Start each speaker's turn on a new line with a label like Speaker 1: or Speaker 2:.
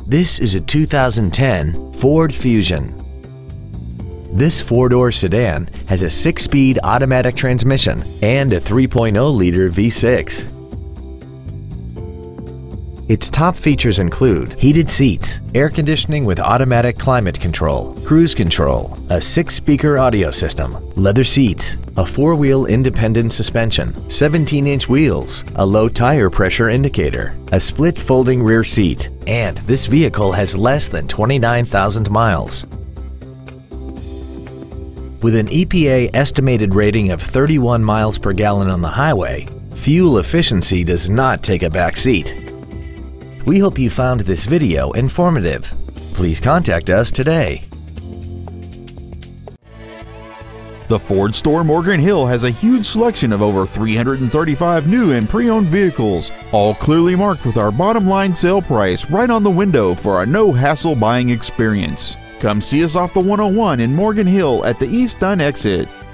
Speaker 1: This is a 2010 Ford Fusion. This four-door sedan has a 6-speed automatic transmission and a 3.0-liter V6. Its top features include heated seats, air conditioning with automatic climate control, cruise control, a 6-speaker audio system, leather seats, a 4-wheel independent suspension, 17-inch wheels, a low tire pressure indicator, a split folding rear seat, and this vehicle has less than 29,000 miles. With an EPA estimated rating of 31 miles per gallon on the highway, fuel efficiency does not take a back seat. We hope you found this video informative. Please contact us today.
Speaker 2: The Ford Store Morgan Hill has a huge selection of over 335 new and pre-owned vehicles, all clearly marked with our bottom line sale price right on the window for a no-hassle buying experience. Come see us off the 101 in Morgan Hill at the East Dunn exit.